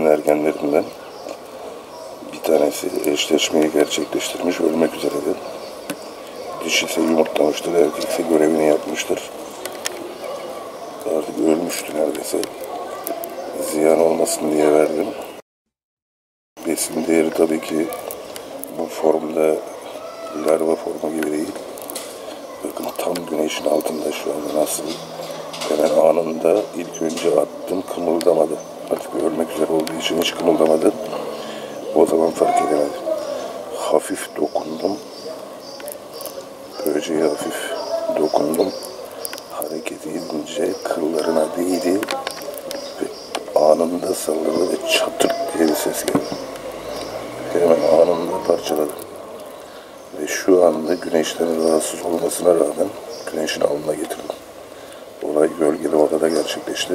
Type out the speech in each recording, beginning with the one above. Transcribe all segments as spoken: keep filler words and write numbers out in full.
ergenlerinden bir tanesi eşleşmeyi gerçekleştirmiş, ölmek üzereydi. Dişi ise yumurtlamıştır, erkek ise görevini yapmıştır. Artık ölmüştü neredeyse. Ziyan olmasın diye verdim. Besin değeri tabii ki bu formda larva formu gibi değil. Bakın tam güneşin altında şu anda nasıl. Hemen anında ilk önce attım, kımıldamadı. Artık ölmek üzere olduğu için hiç kımıldamadı. O zaman fark edemedim. Hafif dokundum. Böceğe hafif dokundum. Hareket edince kıllarına değdi ve anında salladı ve çatır diye bir ses geldi. Hemen anında parçaladı. Ve şu anda güneşten rahatsız olmasına rağmen güneşin alnına getirdim. Olay gölgeli odada gerçekleşti.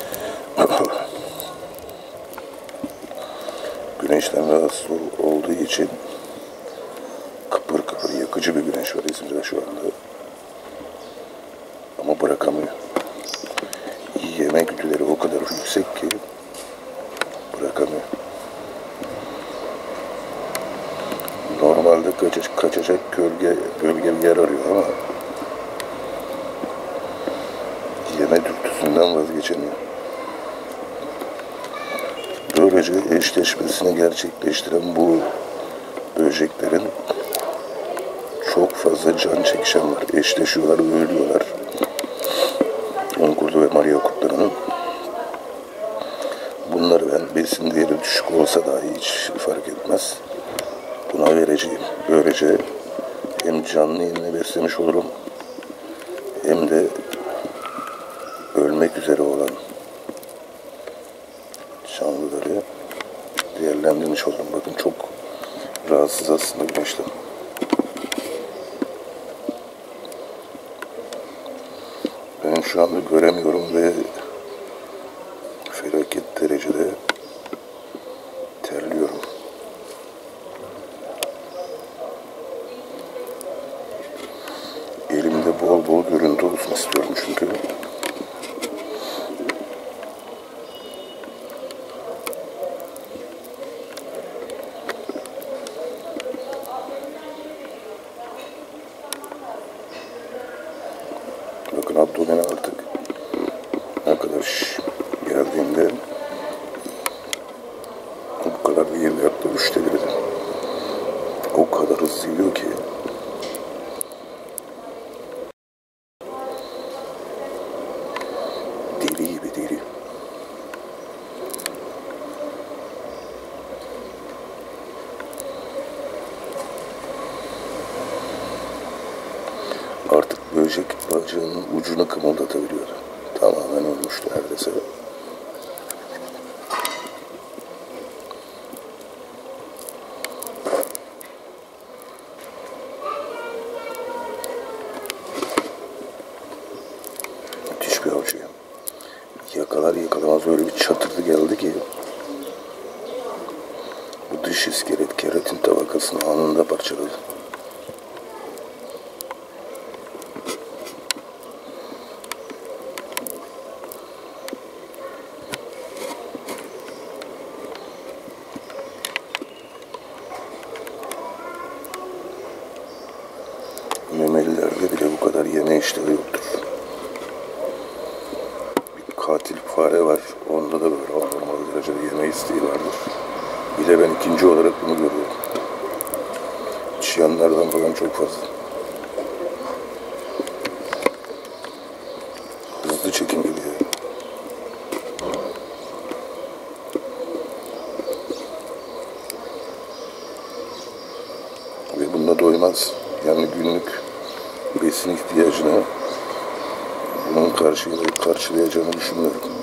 Güneşten rahatsız olduğu için kıpır kıpır yakıcı bir güneş var İzmir'de şu anda. Ama bırakamıyor. Yeme güdüleri o kadar yüksek ki bırakamıyor. Normalde kaçacak, kaçacak gölge, gölge bir yer arıyor ama yeme dürtüsünden vazgeçemiyor. Böylece eşleşmesini gerçekleştiren bu böceklerin çok fazla can çekişen var. Eşleşiyorlar ve ölüyorlar. Unkurdu ve Maria kurtlarının. Bunları ben besin değeri düşük olsa dahi hiç fark etmez. Buna vereceğim. Böylece hem canlı yemini beslemiş olurum hem de ölmek üzere olan canlıları değerlendirmiş olurum. Bakın çok rahatsız aslında güneşten. Ben şu anda göremiyorum ve felaket derecede terliyorum. Elimde bol bol görüntü olsun istiyorum çünkü. Bakın abdomene artık ne kadar geldiğinde bu kadar değil, hatta üçte biri de o kadar hızlı yiyor ki deli gibi deli. Artık böcek bacağının ucunu kımıldatabiliyordu. Tamamen ölmüştü neredeyse. Müthiş bir avcı. Yakalar yakalamaz öyle bir çatırdı geldi ki bu dış iskelet keratin tabakasını anında parçaladı. Memelilerde bile bu kadar yeme işlevi yoktur. Bir katil fare var, onda da böyle anormal derecede yeme isteği vardır. Bir de ben ikinci olarak bunu görüyorum. Çıyanlardan falan çok fazla. Hızlı çekim gibi yani. Ve bununla doymaz. Yani günlük besin ihtiyacını bunun karşılayacağını düşünmüyorum.